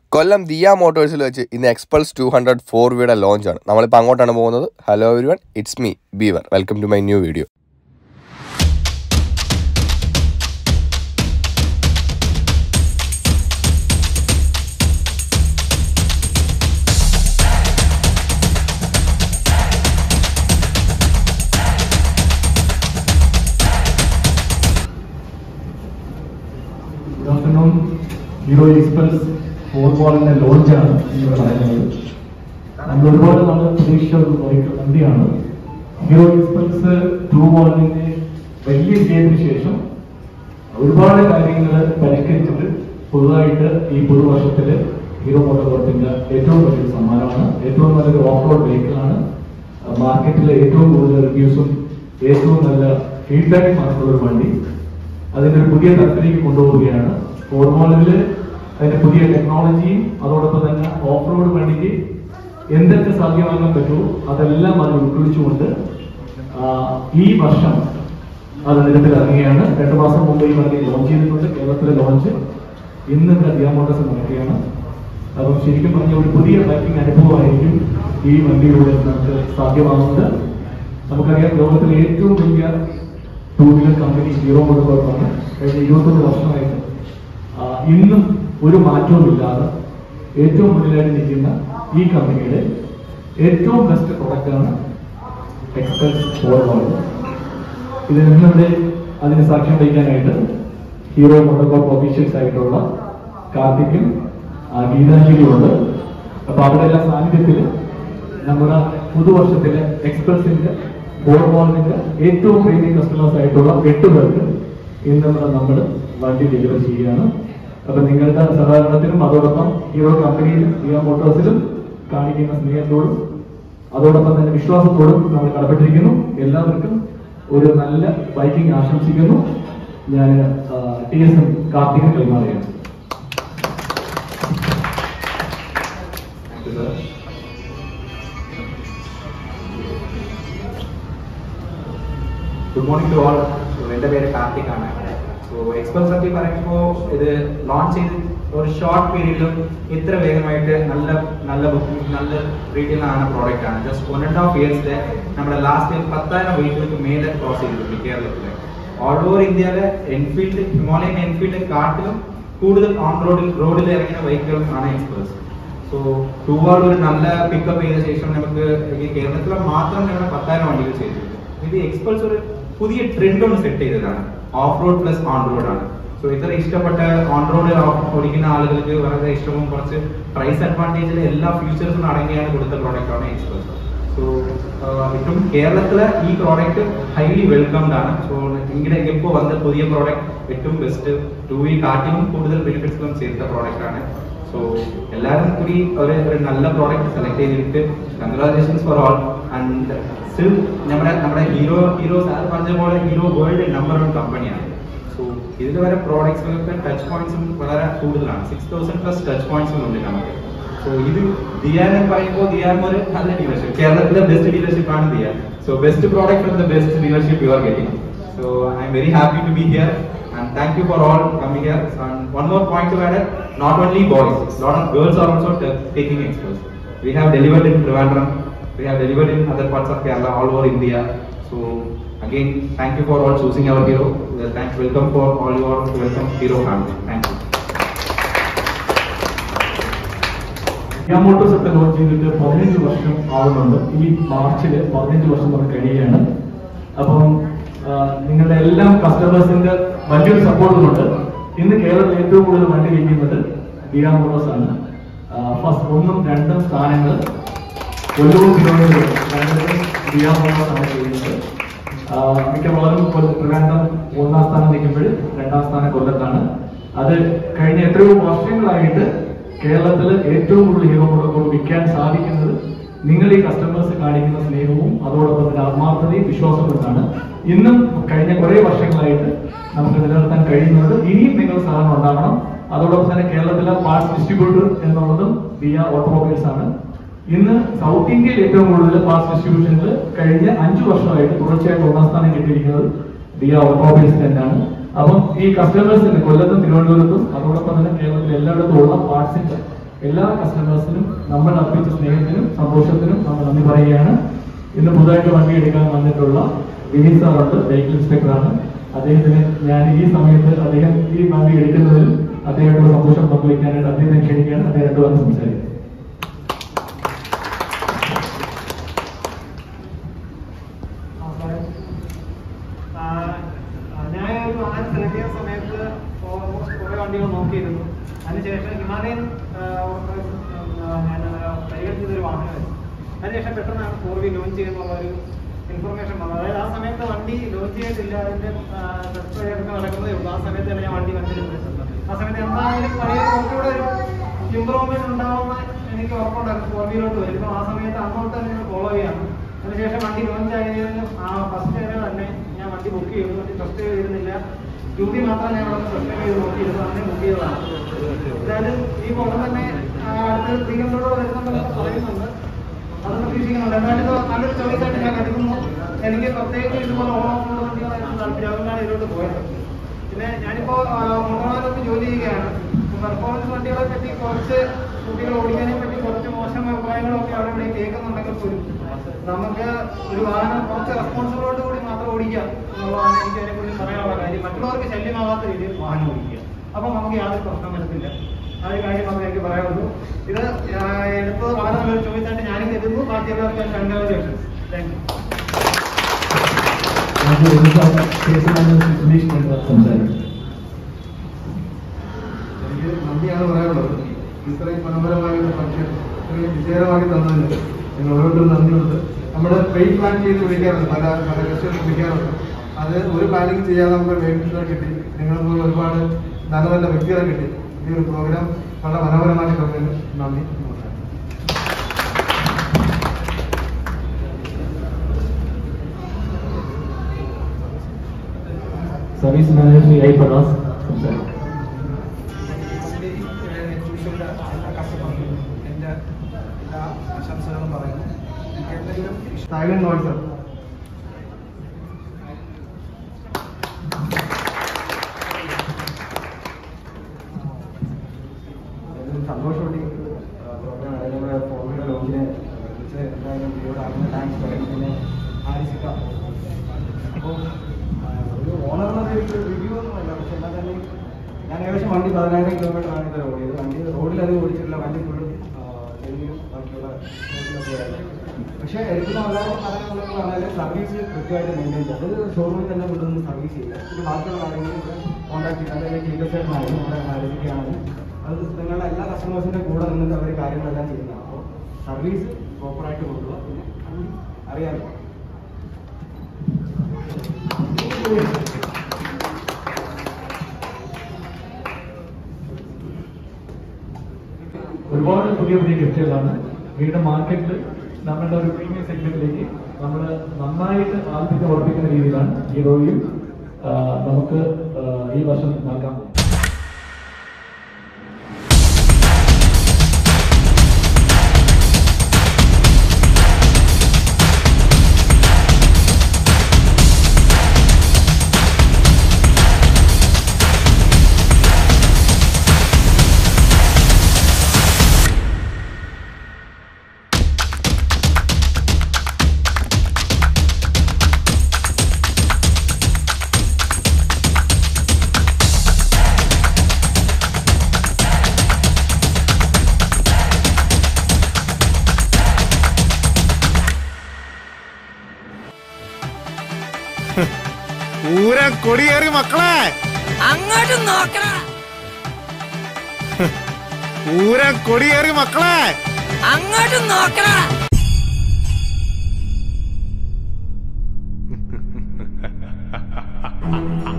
കൊല്ലം ദിയ മോട്ടോഴ്സിൽ വെച്ച് ഇന്ന് എക്സ്പൾസ് 200 4Vയുടെ ലോഞ്ചാണ്. നമ്മളിപ്പോൾ അങ്ങോട്ടാണ് പോകുന്നത്. Hello everyone, it's me beaver. Welcome to my new video. Good afternoon. Hero Express 4-wheeler ലോഞ്ചാണ് ഇവിടെ പറയുന്നത്. നമ്മൾ ഒരുപാട് നാളെ പ്രതീക്ഷ വണ്ടിയാണ് ഹീറോ എക്സ്പ്രസ് 2-wheelerന്റെ വലിയ വിജയത്തിന് ശേഷം ഒരുപാട് കാര്യങ്ങൾ പരിഷ്കരിച്ചിട്ട് പുതുതായിട്ട് ഈ പുതുവർഷത്തില് ഹീറോ മോട്ടോകോർപ്പിന്റെ ഏറ്റവും വലിയൊരു സമ്മാനമാണ്. ഏറ്റവും നല്ലൊരു ഓഫ് റോഡ് വെഹിക്കിളാണ്. മാർക്കറ്റിലെ ഏറ്റവും കൂടുതൽ റിവ്യൂസും ഏറ്റവും നല്ല ഫീഡ്ബാക്കും മാത്രമുള്ള ഒരു വണ്ടി അതിന്റെ ഒരു പുതിയ തലത്തിലേക്ക് കൊണ്ടുപോവുകയാണ്. 4-wheelerല് അതിന്റെ പുതിയ ടെക്നോളജിയും അതോടൊപ്പം തന്നെ ഓഫ് റോഡ് വണ്ടിക്ക് എന്തൊക്കെ സാധ്യമാകാൻ പറ്റുമോ അതെല്ലാം അത് ഉൾക്കൊള്ളിച്ചുകൊണ്ട് ഈ വർഷം അത് നിരത്തിൽ ഇറങ്ങുകയാണ്. 2 മാസം മുമ്പ് ഈ വണ്ടി ലോഞ്ച് ചെയ്തിട്ടുണ്ട്. കേരളത്തിലെ ലോഞ്ച് ഇന്ന് ദിയ മോട്ടോഴ്സ് നടക്കുകയാണ്. അപ്പം ശരിക്കും പറഞ്ഞ ഒരു പുതിയ ബൈക്കിംഗ് അനുഭവമായിരിക്കും ഈ വണ്ടിയിലൂടെ നമുക്ക് സാധ്യമാകുന്നത്. നമുക്കറിയാം ലോകത്തിലെ ഏറ്റവും വലിയ 2-wheeler കമ്പനി ഹീറോ മോട്ടോകോർപ്പാണ്. കഴിഞ്ഞ 21 വർഷമായിട്ട് ഇന്നും ഒരു മാറ്റവും ഇല്ലാതെ ഏറ്റവും മുന്നിലായിട്ട് നിൽക്കുന്ന ഈ കമ്പനിയുടെ ഏറ്റവും ബെസ്റ്റ് പ്രൊഡക്റ്റാണ് എക്സ്പ്രസ് 4-wheeler. ഇത് നിങ്ങളുടെ അതിന് സാക്ഷ്യം വഹിക്കാനായിട്ട് ഹീറോ മോട്ടോകോർപ്പ് ഒഫീഷ്യൽസ് ആയിട്ടുള്ള കാർത്തിക്കും ഗീതാഞ്ജലിയുണ്ട്. അപ്പൊ അവരുടെ എല്ലാ സാന്നിധ്യത്തിൽ നമ്മുടെ പുതുവർഷത്തിലെ എക്സ്പ്രസിന്റെ 4-wheelerന്റെ ഏറ്റവും പ്രീമിയം കസ്റ്റമേഴ്സ് ആയിട്ടുള്ള 8 പേർക്ക് ഇന്ന് നമ്മൾ വണ്ടി ഡെലിവർ ചെയ്യുകയാണ്. അപ്പൊ നിങ്ങളുടെ സഹകരണത്തിനും അതോടൊപ്പം ഹീറോ കമ്പനിയിലും ഹീറോ മോട്ടോഴ്സിലും കാണിക്കുന്ന സ്നേഹത്തോടും അതോടൊപ്പം തന്നെ വിശ്വാസത്തോടും നമ്മൾ കടപ്പെട്ടിരിക്കുന്നു. എല്ലാവർക്കും ഒരു നല്ല ബൈക്കിംഗ് ആശംസിക്കുന്നു. ഞാൻ TSM കാർത്തികൻ കൈമാറുകയാണ്. Good morning to all. എൻ്റെ പേര് കാർത്തികാണ്. സോ എക്സ്പ്രസ് പറ്റി പറയുമ്പോൾ ഇത് ലോഞ്ച് ചെയ്ത് ഒരു ഷോർട്ട് പീരീഡിലും ഇത്ര വേഗമായിട്ട് നല്ല ബുക്കിംഗ് നല്ല റീറ്റെയിലാണ് പ്രോഡക്റ്റ് ആണ്. ജസ്റ്റ് 1.5 ഇയേഴ്സിലെ നമ്മുടെ ലാസ്റ്റ് ഇയർ 10,000 വെഹിക്കിൾക്ക് മേലെ ക്രോസ് ചെയ്തിട്ടുണ്ട് കേരളത്തില്. ഓൾ ഓവർ ഇന്ത്യയിലെ എൻഫീൽഡ് ഹിമാലയൻ എൻഫീൽഡ് കാട്ടിലും കൂടുതൽ ഓൺ റോഡിൽ ഇറങ്ങുന്ന വെഹിക്കിൾസ് ആണ് എക്സ്പ്രസ്. സോ 2-wheeler ഒരു നല്ല പിക്കപ്പ് ചെയ്ത ശേഷം നമുക്ക് കേരളത്തിലെ മാത്രം ഞങ്ങൾ 10,000 വണ്ടികൾ ചെയ്തിട്ടുണ്ട്. ഇത് എക്സ്പ്രസ് ഒരു പുതിയ ട്രെൻഡ് ഒന്ന് സെറ്റ് ചെയ്തതാണ്. Off road plus on road ആണ്. സോ ഇത്ര ഇഷ്ടപ്പെട്ട ഓൺ റോഡ് ഓടിക്കുന്ന ആളുകൾക്ക് വളരെ ഇഷ്ടവും കുറച്ച് പ്രൈസ് അഡ്വാൻറ്റേജിലെ എല്ലാ ഫീച്ചേഴ്സും അടങ്ങിയാണ് കൊടുത്ത പ്രോഡക്റ്റ് ആണ് എക്സ്പ്രസ്. സോ ഏറ്റവും കേരളത്തിലെ ഈ പ്രോഡക്റ്റ് ഹൈലി വെൽക്കംഡ് ആണ്. സോ ഇങ്ങനെ ഇപ്പോൾ വന്ന പുതിയ പ്രോഡക്റ്റ് ഏറ്റവും ബെസ്റ്റ് 2-wheel കാട്ടിലും കൂടുതൽ ബെനിഫിറ്റ്സും ചെയ്ത പ്രോഡക്റ്റ് ആണ്. സോ എല്ലാവരും കൂടി ഒരു നല്ല പ്രോഡക്റ്റ് സെലക്ട് ചെയ്തിട്ട് congratulations for all. And still നമ്മുടെ ഹീറോ സാർ പറഞ്ഞ പോലെ ഹീറോ വേൾഡ് നമ്പർ 1 കമ്പനിയാണ്. സോ ഇതിൽ വരെ പ്രോഡക്ട്സുകൾക്ക് ടച്ച് പോയിന്റ്സും വളരെ കൂടുതലാണ്. 6,000+ ടച്ച് പോയിന്റ്സും ഉണ്ട് നമുക്ക്. സോ ഇത് ദിയാൻ പറയുമ്പോൾ ദിയാൻ ഒരു നല്ല ഡീലർഷിപ്പ്, കേരളത്തിലെ ബെസ്റ്റ് ഡീലർഷിപ്പ് ആണ് Diyan. So best product from the best dealership you are getting. So I'm very happy to be here and thank you for all coming here. And one more point to add, not only boys, lot of girls are also taking Express. We have delivered in Trivandrum, we have delivered in other parts of Kerala, all over India. So again, thank you for all choosing our hero. Thanks, welcome for all your welcome hero family. Thank you. Diya motors ഒക്കെ launch ചെയ്തിട്ട് 15 വർഷം ആവുന്നുണ്ട്. ഈ മാർച്ചിൽ 15 വർഷം നമുക്ക് കഴിയുകയാണ്. അപ്പം നിങ്ങളുടെ എല്ലാം കസ്റ്റമേഴ്സിന്റെ വലിയൊരു സപ്പോർട്ട് കൊണ്ട് ഇന്ന് കേരളത്തിൽ ഏറ്റവും കൂടുതൽ വണ്ടി വിൽക്കുന്നത് ദിയ മോട്ടോഴ്സ് ആണ്. ഫസ്റ്റ് 1ഉം 2ഉം സ്ഥാനങ്ങൾ കൊല്ലവും തിരുവനന്തപുരം ദിയ മോട്ടോഴ്സ് ആണ് ചെയ്യുന്നത്. മിക്കവാറും ട്രിവാൻഡ്രം 1ാം സ്ഥാനം നിൽക്കുമ്പോൾ 2ാം സ്ഥാനം കൊല്ലത്താണ്. അത് കഴിഞ്ഞ എത്രയോ വർഷങ്ങളായിട്ട് കേരളത്തിൽ ഏറ്റവും കൂടുതൽ ഹീറോ മോട്ടോകോർപ്പ് വിൽക്കാൻ സാധിക്കുന്നത് നിങ്ങൾ ഈ കസ്റ്റമേഴ്സ് കാണിക്കുന്ന സ്നേഹവും അതോടൊപ്പം തന്നെ ആത്മാർത്ഥതയും വിശ്വാസം കൊണ്ടാണ്. ഇന്നും കഴിഞ്ഞ കുറെ വർഷങ്ങളായിട്ട് നമുക്ക് നിലനിർത്താൻ കഴിയുന്നത്. ഇനിയും നിങ്ങൾ സഹകരണം ഉണ്ടാകണം. അതോടൊപ്പം തന്നെ കേരളത്തിലെ പാർട്സ് ഡിസ്ട്രിബ്യൂട്ടർ എന്നുള്ളതും ദിയ ഓട്ടോമൊബൈൽസ് ആണ്. ഇന്ന് സൗത്ത് ഇന്ത്യയിൽ ഏറ്റവും കൂടുതൽ പാർട്സ് ഡിസ്ട്രിബ്യൂഷനിൽ കഴിഞ്ഞ 5 വർഷമായിട്ട് തുടർച്ചയായിട്ട് 1ാം സ്ഥാനം കിട്ടിയിരിക്കുന്നത് ദിയ ഓട്ടോമൊബൈൽസ് തന്നെയാണ്. അപ്പം ഈ കസ്റ്റമേഴ്സിന് കൊല്ലത്തും തിരുവനന്തപുരത്തും അതോടൊപ്പം തന്നെ കേരളത്തിൽ എല്ലായിടത്തും ഉള്ള പാർട്സിന്റെ എല്ലാ കസ്റ്റമേഴ്സിനും നമ്മൾ അർപ്പിച്ച സ്നേഹത്തിനും സന്തോഷത്തിനും നമ്മൾ നന്ദി പറയുകയാണ്. ഇന്ന് പുതുതായിട്ട് വണ്ടി എടുക്കാൻ വന്നിട്ടുള്ള വിനീത് സാറുണ്ട്, വെഹിക്കിൾ ഇൻസ്പെക്ടറാണ്. അദ്ദേഹത്തിന് ഞാൻ ഈ സമയത്ത് അദ്ദേഹം ഈ വണ്ടി എടുക്കുന്നതിൽ അദ്ദേഹത്തോട് സന്തോഷം പങ്കുവയ്ക്കാനായിട്ട് അദ്ദേഹത്തെ ക്ഷണിക്കുകയാണ്. അദ്ദേഹം രണ്ടുപേരും സംസാരിക്കും. ഞാൻ ഒരു വാഹനം സെലക്ട് ചെയ്യുന്ന സമയത്ത് കുറെ വണ്ടികൾ നോക്കിയിരുന്നു. അതിനുശേഷം ഹിമാലയൻ ഞാൻ കൈകാര്യം ചെയ്തൊരു വാഹനമായിരുന്നു. അതിനുശേഷം പെട്ടെന്നാണ് 4V ലോഞ്ച് ചെയ്യുന്നുള്ള ഒരു ഇൻഫർമേഷൻ വന്നത്. അതായത് ആ സമയത്ത് വണ്ടി ലോഞ്ച് ചെയ്തിട്ടില്ല, അതിന്റെ ടെസ്റ്റ് ഡ്രൈവൊക്കെ നടക്കുന്നതേ ഉള്ളൂ. ആ സമയത്ത് തന്നെ ഞാൻ വണ്ടി കണ്ടിരുന്നത്. ആ സമയത്ത് എന്തായാലും പഴയ കുറച്ചുകൂടെ ഒരു ഇമ്പ്രൂവ്മെന്റ് ഉണ്ടാവുമെന്ന് എനിക്ക് ഉറപ്പുണ്ടായിരുന്നു 4Vയിലോട്ട് വരുമ്പോൾ. ആ സമയത്ത് അങ്ങോട്ട് തന്നെ ഫോളോ ചെയ്യാണ്. അതിനുശേഷം വണ്ടി ലോഞ്ച് ആയതിന് ഫസ്റ്റ് ഡേ തന്നെ ഞാൻ വണ്ടി ബുക്ക് ചെയ്തു. വണ്ടി ടെസ്റ്റ് ചെയ്തിരുന്നില്ല, UV മാത്രം ഞാൻ അവിടെ ടെസ്റ്റ് ചെയ്ത് നോക്കിയിരുന്നു. അങ്ങനെ ബുക്ക് ചെയ്തതാണ്. അതായത് ഈ മോഡൽ തന്നെ അടുത്ത 300 വരുന്നുണ്ടെന്നൊക്കെ പറയുന്നുണ്ട്. അത് പ്രതീക്ഷിക്കുന്നുണ്ട്. എന്തായാലും നല്ലൊരു ചോയ്സ് ആയിട്ട് ഞാൻ കരുതുന്നു. എനിക്ക് പ്രത്യേകിച്ച് ഇതുപോലെ ഓണോഫോൺ വണ്ടികളായിരുന്നു താല്പര്യം. അതുകൊണ്ടാണ് ഇതിലോട്ട് പോയത്. പിന്നെ ഞാനിപ്പോൾ മുഖമാനത്ത് ജോലി ചെയ്യുകയാണ്. പെർഫോമൻസ് വണ്ടികളെ പറ്റി കുറച്ച് കുട്ടികൾ ഓടിക്കാനെ പറ്റി കുറച്ച് മോശം അഭിപ്രായങ്ങളൊക്കെ അവിടെ ഇവിടെ കേൾക്കുന്നുണ്ടെങ്കിൽ പോലും നമുക്ക് ഒരു വാഹനം കുറച്ച് റെസ്പോൺസിബിളോട് കൂടി മാത്രം ഓടിക്കുക എന്നുള്ളതാണ് എനിക്ക് അതിനെക്കുറിച്ച് പറയാനുള്ള കാര്യം. മറ്റുള്ളവർക്ക് ശല്യമാകാത്ത രീതിയിൽ വാഹനം ഓടിക്കുക. അപ്പം നമുക്ക് യാതൊരു പ്രശ്നം വരുന്നില്ല. ആ ഒരു കാര്യം മാത്രമേ എനിക്ക് പറയാനുള്ളൂ. ഇത് എടുത്തത് വളരെ നല്ലൊരു ചോയ്സ് ആയിട്ട് ഞാനും കരുതുന്നു. ബാക്കി എല്ലാവർക്കും കൺഗ്രാജുലേഷൻസ്. താങ്ക് എനിക്ക് നന്ദിയാണ് പറയാനുള്ളത്. ഇത്രയും മനോഹരമായ ഒരു ഫംഗ്ഷൻ ഇത്രയും വിജയകരമാക്കി തന്നതിന് നിങ്ങൾ ഓരോരുത്തരും നന്ദിയുണ്ട്. നമ്മൾ പ്രീ പ്ലാൻ ചെയ്ത് വിളിക്കാറുണ്ട്, പല കസ്റ്റമേഴ്സ് വിളിക്കാറുണ്ട്. അത് ഒരു പ്ലാനിങ് ചെയ്യാതെ നമുക്ക് വേണ്ടിയിട്ടുള്ള കിട്ടി. നിങ്ങളെപ്പോലെ ഒരുപാട് നല്ല നല്ല വ്യക്തികളെ കിട്ടി. ഈ ഒരു പ്രോഗ്രാം വളരെ മനോഹരമായി തന്നതിന് നന്ദി. സർവീസ് മാനേജർ AI പ്രകാശ് സംസാരിക്കും. എൻ്റെ എല്ലാ ആശംസകളും പറയുന്നു. എന്തെങ്കിലും സൈലന്റ് വോയിസ് സന്തോഷമുണ്ട്. പ്രോഗ്രാം അതേപോലെ 4V ലോഞ്ചിനെ കുറിച്ച് എന്തായാലും വീഡിയോട് അറിഞ്ഞ താങ്ക്സ് പറയും. പിന്നെ ആരിസിക്ക അപ്പോൾ ഒരു ഓണറിന് റിവ്യൂ ഒന്നുമല്ല, പക്ഷെ എന്നാൽ തന്നെ ഞാൻ ഏകദേശം വണ്ടി 10,000 കിലോമീറ്ററാണ് ഇത് ഓടിയത്. വണ്ടി റോഡിൽ അത് ഓടിച്ചിട്ടില്ല, വണ്ടി ഫുള്ളും ഡൽഹിയും ബാക്കിയുള്ള റോഡിലൊക്കെ ആയിരുന്നു. പക്ഷേ എടുക്കുന്ന വളരെ കാര്യങ്ങളൊക്കെ പറഞ്ഞാൽ സർവീസ് കൃത്യമായിട്ട് മെയിൻറ്റെയിൻ ചെയ്യുക. അത് ഷോറൂമിൽ തന്നെ കൊണ്ടുവന്ന് സർവീസ് ചെയ്യുക. പിന്നെ ബാക്കിയുള്ള കാര്യങ്ങൾ കോൺടാക്ട് ചെയ്യുക. അല്ലെങ്കിൽ കീലസേഷനായാലും നമ്മുടെ ആരോഗ്യമാണെങ്കിലും അത് നിങ്ങളുടെ എല്ലാ കസ്റ്റമേഴ്സിൻ്റെ കൂടെ നിന്നിട്ട് അവർ കാര്യങ്ങളെല്ലാം ചെയ്യുന്നതാണ്. അപ്പോൾ സർവീസ് പ്രോപ്പറായിട്ട് കൊണ്ടുപോകുക. പിന്നെ അറിയാമല്ലോ ഒരുപാട് പുതിയ പുതിയ ഗിഫ്റ്റുകളാണ് വീണ്ടും മാർക്കറ്റിൽ നമ്മളുടെ ഒരു പ്രീമിയം സെഗ്മെന്റിലേക്ക് നമ്മൾ നന്നായിട്ട് ആദ്യത്തെ ഉറപ്പിക്കുന്ന രീതിയിലാണ് ഹീറോയും നമുക്ക് ഈ വർഷം നൽകാൻ പോകുന്നത്. പൂരം കൊടിയേറി മക്കളെ, അങ്ങോട്ട് നോക്കണ. പൂരം കൊടിയേറി മക്കളെ, അങ്ങോട്ട് നോക്കണ.